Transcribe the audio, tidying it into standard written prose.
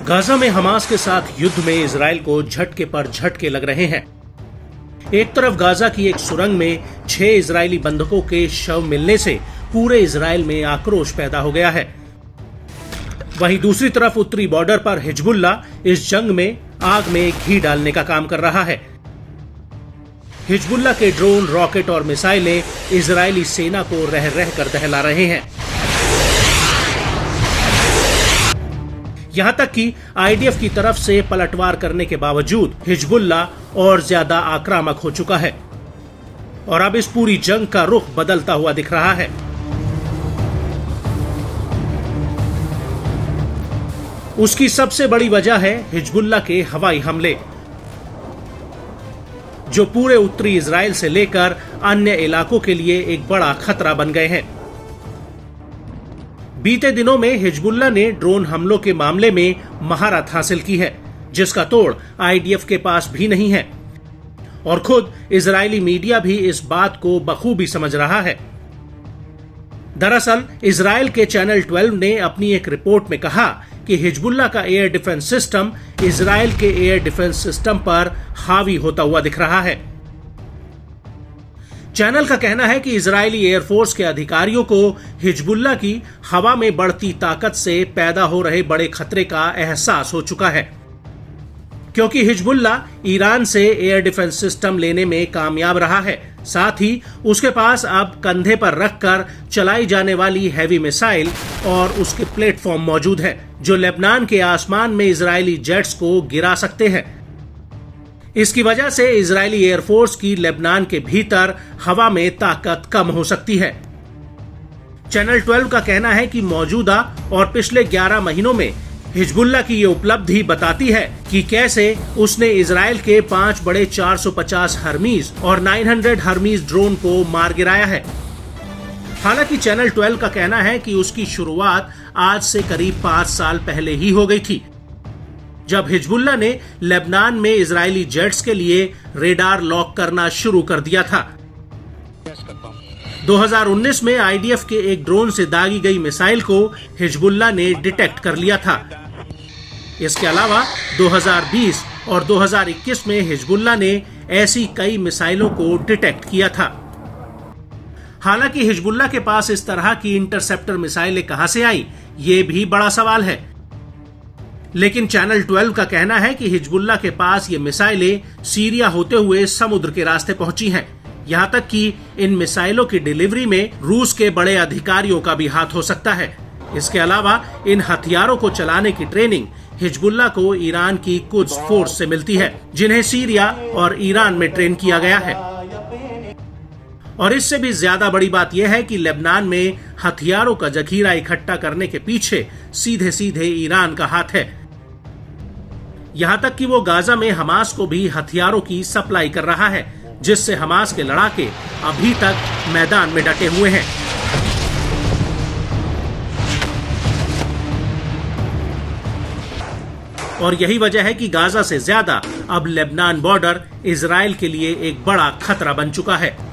Gaza में Hamas के साथ युद्ध में इजराइल को झटके पर झटके लग रहे हैं। एक तरफ गाजा की एक सुरंग में 6 इजरायली बंधकों के शव मिलने से पूरे इजराइल में आक्रोश पैदा हो गया है। वहीं दूसरी तरफ उत्तरी बॉर्डर पर हिजबुल्ला इस जंग में आग में घी डालने का काम कर रहा है। हिजबुल्ला के ड्रोन, रॉकेट और मिसाइलें इजरायली सेना को रह रह कर दहला रहे हैं। यहां तक कि आईडीएफ की तरफ से पलटवार करने के बावजूद हिजबुल्ला और ज्यादा आक्रामक हो चुका है और अब इस पूरी जंग का रुख बदलता हुआ दिख रहा है। उसकी सबसे बड़ी वजह है हिजबुल्ला के हवाई हमले, जो पूरे उत्तरी इजराइल से लेकर अन्य इलाकों के लिए एक बड़ा खतरा बन गए हैं। बीते दिनों में हिजबुल्ला ने ड्रोन हमलों के मामले में महारत हासिल की है, जिसका तोड़ आईडीएफ के पास भी नहीं है और खुद इजरायली मीडिया भी इस बात को बखूबी समझ रहा है। दरअसल इजराइल के चैनल 12 ने अपनी एक रिपोर्ट में कहा कि हिजबुल्ला का एयर डिफेंस सिस्टम इजराइल के एयर डिफेंस सिस्टम पर हावी होता हुआ दिख रहा है। चैनल का कहना है कि इजरायली एयरफोर्स के अधिकारियों को हिजबुल्ला की हवा में बढ़ती ताकत से पैदा हो रहे बड़े खतरे का एहसास हो चुका है, क्योंकि हिजबुल्ला ईरान से एयर डिफेंस सिस्टम लेने में कामयाब रहा है। साथ ही उसके पास अब कंधे पर रखकर चलाई जाने वाली हैवी मिसाइल और उसके प्लेटफॉर्म मौजूद है, जो लेबनान के आसमान में इजरायली जेट्स को गिरा सकते हैं। इसकी वजह से इजरायली एयरफोर्स की लेबनान के भीतर हवा में ताकत कम हो सकती है। चैनल 12 का कहना है कि मौजूदा और पिछले 11 महीनों में हिजबुल्ला की ये उपलब्धि बताती है कि कैसे उसने इजराइल के 5 बड़े 450 हर्मीज और 900 हर्मीज ड्रोन को मार गिराया है। हालांकि चैनल 12 का कहना है कि उसकी शुरुआत आज से करीब 5 साल पहले ही हो गई थी, जब हिजबुल्ला ने लेबनान में इजरायली जेट्स के लिए रेडार लॉक करना शुरू कर दिया था। 2019 में आईडीएफ के एक ड्रोन से दागी गई मिसाइल को हिजबुल्ला ने डिटेक्ट कर लिया था। इसके अलावा 2020 और 2021 में हिजबुल्ला ने ऐसी कई मिसाइलों को डिटेक्ट किया था। हालांकि हिजबुल्ला के पास इस तरह की इंटरसेप्टर मिसाइलें कहां से आई, ये भी बड़ा सवाल है। लेकिन चैनल 12 का कहना है कि हिजबुल्ला के पास ये मिसाइलें सीरिया होते हुए समुद्र के रास्ते पहुंची हैं। यहां तक कि इन मिसाइलों की डिलीवरी में रूस के बड़े अधिकारियों का भी हाथ हो सकता है। इसके अलावा इन हथियारों को चलाने की ट्रेनिंग हिजबुल्ला को ईरान की कुद्स फोर्स से मिलती है, जिन्हें सीरिया और ईरान में ट्रेन किया गया है। और इससे भी ज्यादा बड़ी बात यह है कि लेबनान में हथियारों का जखीरा इकट्ठा करने के पीछे सीधे सीधे ईरान का हाथ है। यहां तक कि वो गाजा में हमास को भी हथियारों की सप्लाई कर रहा है, जिससे हमास के लड़ाके अभी तक मैदान में डटे हुए हैं। और यही वजह है कि गाजा से ज्यादा अब लेबनान बॉर्डर इजराइल के लिए एक बड़ा खतरा बन चुका है।